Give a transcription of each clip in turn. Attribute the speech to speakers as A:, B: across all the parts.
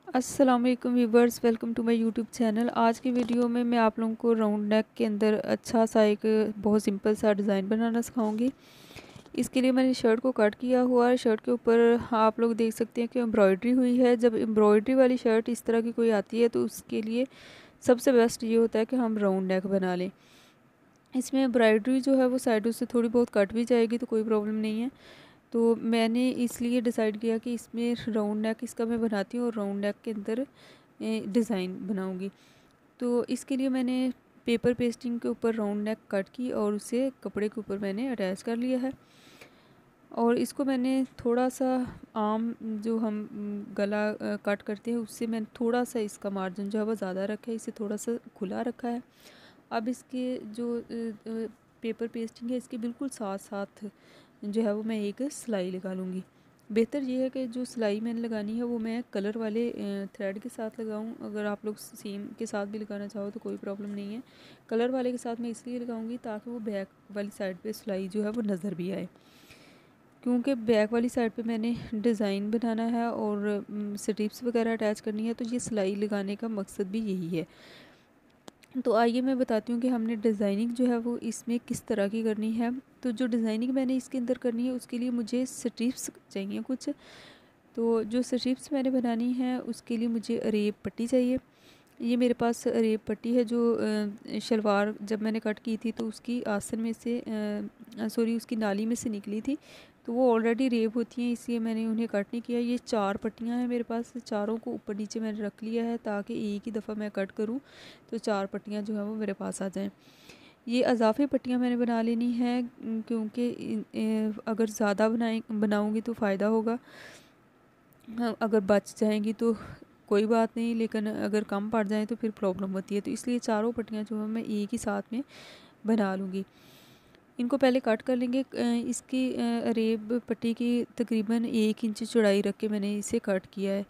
A: अस्सलाम वालेकुम viewers, welcome to my YouTube channel. आज की वीडियो में मैं आप लोगों को राउंड नेक के अंदर अच्छा सा एक बहुत सिंपल सा डिज़ाइन बनाना सिखाऊंगी। इसके लिए मैंने शर्ट को कट किया हुआ है। शर्ट के ऊपर आप लोग देख सकते हैं कि एम्ब्रॉयडरी हुई है। जब एम्ब्रॉयडरी वाली शर्ट इस तरह की कोई आती है तो उसके लिए सबसे बेस्ट ये होता है कि हम राउंड नेक बना लें। इसमें एम्ब्रॉयडरी जो है वो साइडों से थोड़ी बहुत कट भी जाएगी तो कोई प्रॉब्लम नहीं है। तो मैंने इसलिए डिसाइड किया कि इसमें राउंड नेक इसका मैं बनाती हूँ और राउंड नेक के अंदर डिज़ाइन बनाऊंगी। तो इसके लिए मैंने पेपर पेस्टिंग के ऊपर राउंड नेक कट की और उसे कपड़े के ऊपर मैंने अटैच कर लिया है। और इसको मैंने थोड़ा सा आम जो हम गला कट करते हैं उससे मैंने थोड़ा सा इसका मार्जिन जो है वो ज़्यादा रखा है, इसे थोड़ा सा खुला रखा है। अब इसके जो पेपर पेस्टिंग है इसके बिल्कुल साथ साथ जो है वो मैं एक सिलाई लगा लूँगी। बेहतर ये है कि जो सिलाई मैंने लगानी है वो मैं कलर वाले थ्रेड के साथ लगाऊं। अगर आप लोग सेम के साथ भी लगाना चाहो तो कोई प्रॉब्लम नहीं है। कलर वाले के साथ मैं इसलिए लगाऊंगी ताकि वो बैक वाली साइड पे सिलाई जो है वो नज़र भी आए, क्योंकि बैक वाली साइड पे मैंने डिज़ाइन बनाना है और स्ट्रिप्स वगैरह अटैच करनी है। तो ये सिलाई लगाने का मकसद भी यही है। तो आइए मैं बताती हूँ कि हमने डिज़ाइनिंग जो है वो इसमें किस तरह की करनी है। तो जो डिज़ाइनिंग मैंने इसके अंदर करनी है उसके लिए मुझे स्ट्रिप्स चाहिए कुछ। तो जो स्ट्रिप्स मैंने बनानी है उसके लिए मुझे अरेब पट्टी चाहिए। ये मेरे पास अरेब पट्टी है जो शलवार जब मैंने कट की थी तो उसकी आसन में से सॉरी उसकी नाली में से निकली थी। तो वो ऑलरेडी रेब होती हैं, इसलिए मैंने उन्हें कट नहीं किया। ये 4 पट्टियाँ हैं मेरे पास, चारों को ऊपर नीचे मैंने रख लिया है ताकि एक ही दफ़ा मैं कट करूँ तो 4 पट्टियाँ जो हैं वो मेरे पास आ जाएँ। ये अज़ाफ़ी पट्टियाँ मैंने बना लेनी है क्योंकि अगर ज़्यादा बनाऊँगी तो फ़ायदा होगा। हाँ, अगर बच जाएंगी तो कोई बात नहीं, लेकिन अगर कम पड़ जाए तो फिर प्रॉब्लम होती है। तो इसलिए चारों पट्टियाँ जो है मैं एक ही साथ में बना लूँगी। इनको पहले कट कर लेंगे। इसकी रेब पट्टी की तकरीबन 1 इंच चौड़ाई रख के मैंने इसे कट किया है।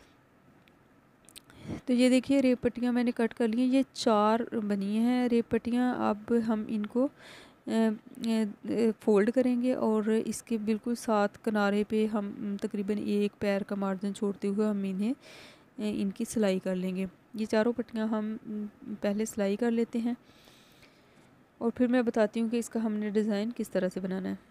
A: तो ये देखिए रेब पट्टियाँ मैंने कट कर ली हैं। ये 4 बनी हैं रेब पट्टियाँ। अब हम इनको फ़ोल्ड करेंगे और इसके बिल्कुल साथ किनारे पे हम तकरीबन 1 पैर का मार्जिन छोड़ते हुए हम इन्हें इनकी सिलाई कर लेंगे। ये चारों पट्टियाँ हम पहले सिलाई कर लेते हैं और फिर मैं बताती हूँ कि इसका हमने डिज़ाइन किस तरह से बनाना है।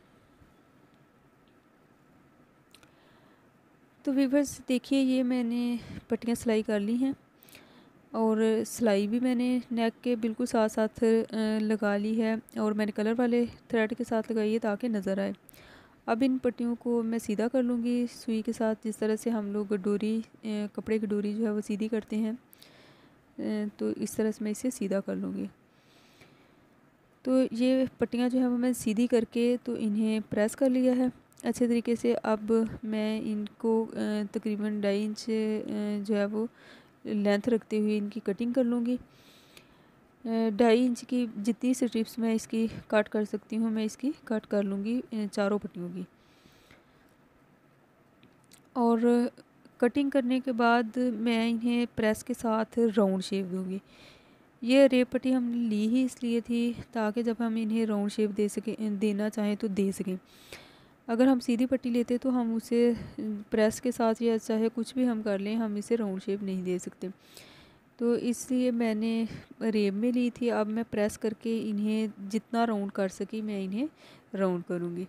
A: तो व्यूअर्स देखिए ये मैंने पट्टियाँ सिलाई कर ली हैं और सिलाई भी मैंने नेक के बिल्कुल साथ साथ लगा ली है और मैंने कलर वाले थ्रेड के साथ लगाई है ताकि नज़र आए। अब इन पट्टियों को मैं सीधा कर लूँगी सुई के साथ, जिस तरह से हम लोग डोरी कपड़े की डोरी जो है वो सीधी करते हैं। तो इस तरह से मैं इसे सीधा कर लूँगी। तो ये पट्टियाँ जो है वो मैं सीधी करके तो इन्हें प्रेस कर लिया है अच्छे तरीके से। अब मैं इनको तकरीबन 2.5 इंच जो है वो लेंथ रखते हुए इनकी कटिंग कर लूँगी। 2.5 इंच की जितनी स्ट्रिप्स मैं इसकी कट कर सकती हूँ मैं इसकी कट कर लूँगी चारों पट्टियों की। और कटिंग करने के बाद मैं इन्हें प्रेस के साथ राउंड शेप दूँगी। ये रेब पट्टी हमने ली ही इसलिए थी ताकि जब हम इन्हें राउंड शेप दे सकें, देना चाहें तो दे सकें। अगर हम सीधी पट्टी लेते तो हम उसे प्रेस के साथ या चाहे कुछ भी हम कर लें, हम इसे राउंड शेप नहीं दे सकते। तो इसलिए मैंने रेब में ली थी। अब मैं प्रेस करके इन्हें जितना राउंड कर सकी मैं इन्हें राउंड करूँगी।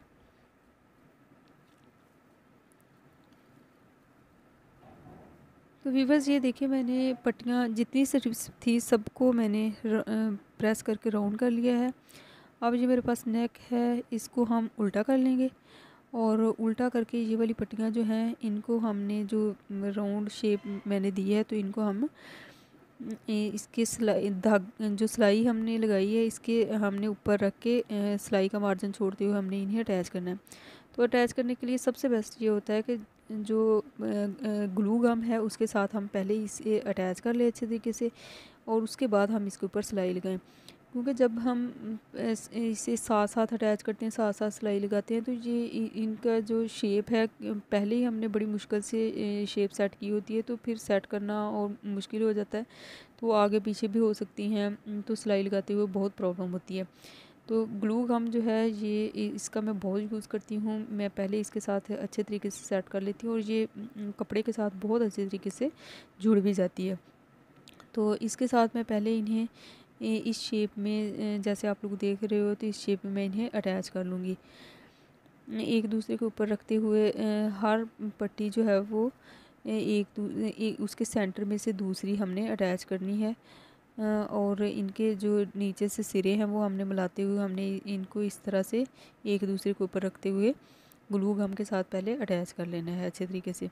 A: तो व्यूअर्स ये देखिए मैंने पट्टियाँ जितनी स्ट्रिप्स थी सबको मैंने प्रेस करके राउंड कर लिया है। अब ये मेरे पास नेक है, इसको हम उल्टा कर लेंगे और उल्टा करके ये वाली पट्टियाँ जो हैं इनको हमने जो राउंड शेप मैंने दी है तो इनको हम इसके सिलाई धाग जो सिलाई हमने लगाई है इसके हमने ऊपर रख के सिलाई का मार्जिन छोड़ते हुए हमने इन्हें अटैच करना है। तो अटैच करने के लिए सबसे बेस्ट ये होता है कि जो ग्लू गम है उसके साथ हम पहले इसे अटैच कर लें अच्छे तरीके से और उसके बाद हम इसके ऊपर सिलाई लगाएं। क्योंकि जब हम इसे साथ साथ अटैच करते हैं, साथ साथ सिलाई लगाते हैं तो ये इनका जो शेप है पहले ही हमने बड़ी मुश्किल से शेप सेट की होती है, तो फिर सेट करना और मुश्किल हो जाता है। तो वो आगे पीछे भी हो सकती हैं, तो सिलाई लगाते हुए बहुत प्रॉब्लम होती है। तो ग्लू गम जो है ये इसका मैं बहुत यूज़ करती हूँ। मैं पहले इसके साथ अच्छे तरीके से सेट कर लेती हूँ और ये कपड़े के साथ बहुत अच्छे तरीके से जुड़ भी जाती है। तो इसके साथ मैं पहले इन्हें इस शेप में जैसे आप लोग देख रहे हो, तो इस शेप में मैं इन्हें अटैच कर लूँगी। एक दूसरे के ऊपर रखते हुए हर पट्टी जो है वो एक उसके सेंटर में से दूसरी हमने अटैच करनी है। और इनके जो नीचे से सिरे हैं वो हमने मिलाते हुए हमने इनको इस तरह से एक दूसरे के ऊपर रखते हुए ग्लू गम के साथ पहले अटैच कर लेना है अच्छे तरीके से।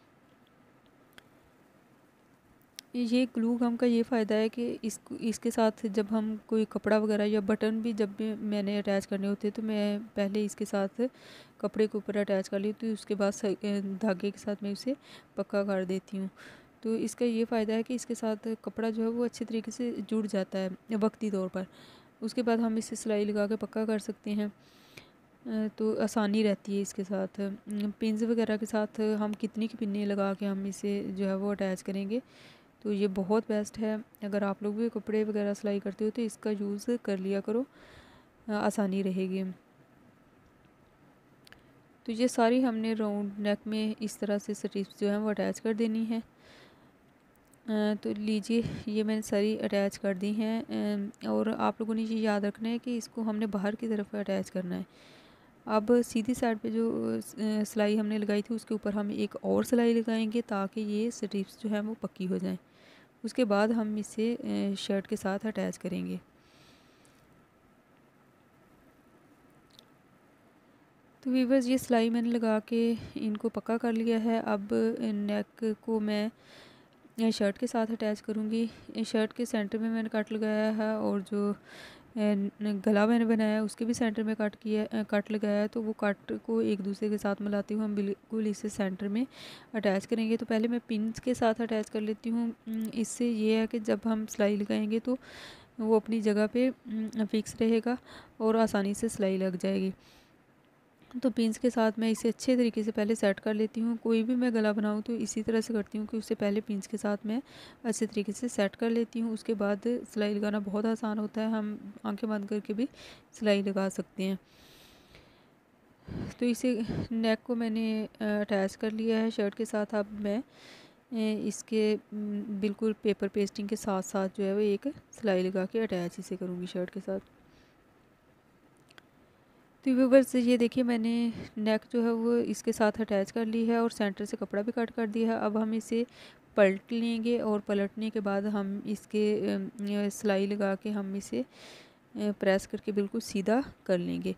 A: ये ग्लू गम का ये फ़ायदा है कि इसके साथ जब हम कोई कपड़ा वगैरह या बटन भी जब भी मैंने अटैच करने होते हैं, तो मैं पहले इसके साथ कपड़े के ऊपर अटैच कर लेती हूँ, उसके बाद धागे के साथ मैं उसे पक्का कर देती हूँ। तो इसका ये फ़ायदा है कि इसके साथ कपड़ा जो है वो अच्छे तरीके से जुड़ जाता है वक्ती तौर पर। उसके बाद हम इसे सिलाई लगा के पक्का कर सकते हैं। तो आसानी रहती है इसके साथ। पिन्स वगैरह के साथ हम कितनी की पिन्ने लगा के हम इसे जो है वो अटैच करेंगे, तो ये बहुत बेस्ट है। अगर आप लोग भी कपड़े वगैरह सिलाई करते हो तो इसका यूज़ कर लिया करो, आसानी रहेगी। तो ये सारी हमने राउंड नेक में इस तरह से स्ट्रिप्स जो हैं वो अटैच कर देनी है। तो लीजिए, ये मैंने सारी अटैच कर दी हैं। और आप लोगों ने ये याद रखना है कि इसको हमने बाहर की तरफ अटैच करना है। अब सीधी साइड पे जो सिलाई हमने लगाई थी उसके ऊपर हम एक और सिलाई लगाएंगे ताकि ये स्ट्रिप्स जो हैं वो पक्की हो जाएं। उसके बाद हम इसे शर्ट के साथ अटैच करेंगे। तो वीवर्स, ये सिलाई मैंने लगा के इनको पक्का कर लिया है। अब नेक को मैं शर्ट के साथ अटैच करूँगी। शर्ट के सेंटर में मैंने कट लगाया है और जो गला मैंने बनाया है उसके भी सेंटर में कट लगाया है। तो वो कट को एक दूसरे के साथ मिलाते हुए हम बिल्कुल इसे सेंटर में अटैच करेंगे। तो पहले मैं पिन्स के साथ अटैच कर लेती हूँ। इससे ये है कि जब हम सिलाई लगाएंगे तो वो अपनी जगह पे फिक्स रहेगा और आसानी से सिलाई लग जाएगी। तो पिन्स के साथ मैं इसे अच्छे तरीके से पहले सेट कर लेती हूँ। कोई भी मैं गला बनाऊँ तो इसी तरह से करती हूँ कि उससे पहले पिन्स के साथ मैं अच्छे तरीके से सेट कर लेती हूँ। उसके बाद सिलाई लगाना बहुत आसान होता है, हम आंखें बंद करके भी सिलाई लगा सकते हैं। तो इसे नेक को मैंने अटैच कर लिया है शर्ट के साथ। अब मैं इसके बिल्कुल पेपर पेस्टिंग के साथ साथ जो है वो एक सिलाई लगा के अटैच इसे करूँगी शर्ट के साथ। तो व्यूवर्स, ये देखिए मैंने नेक जो है वो इसके साथ अटैच कर ली है और सेंटर से कपड़ा भी कट कर दिया है। अब हम इसे पलट लेंगे और पलटने के बाद हम इसके सिलाई लगा के हम इसे प्रेस करके बिल्कुल सीधा कर लेंगे।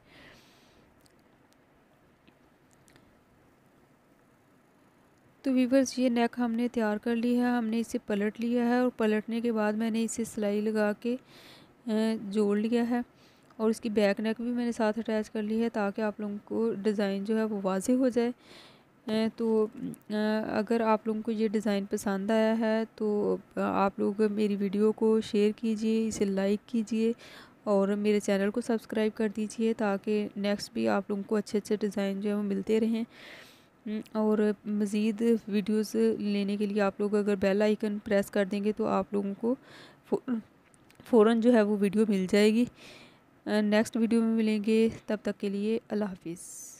A: तो व्यूवर्स, ये नेक हमने तैयार कर ली है। हमने इसे पलट लिया है और पलटने के बाद मैंने इसे सिलाई लगा के जोड़ लिया है और इसकी बैक नेक भी मैंने साथ अटैच कर ली है ताकि आप लोगों को डिज़ाइन जो है वो वाज़ेह हो जाए। तो अगर आप लोगों को ये डिज़ाइन पसंद आया है तो आप लोग मेरी वीडियो को शेयर कीजिए, इसे लाइक कीजिए और मेरे चैनल को सब्सक्राइब कर दीजिए ताकि नेक्स्ट भी आप लोगों को अच्छे अच्छे डिज़ाइन जो है वो मिलते रहें। और मज़ीद वीडियोस लेने के लिए आप लोग अगर बेल आइकन प्रेस कर देंगे तो आप लोगों को फ़ौरन जो है वो वीडियो मिल जाएगी। नेक्स्ट वीडियो में मिलेंगे, तब तक के लिए अल्लाह हाफिज़।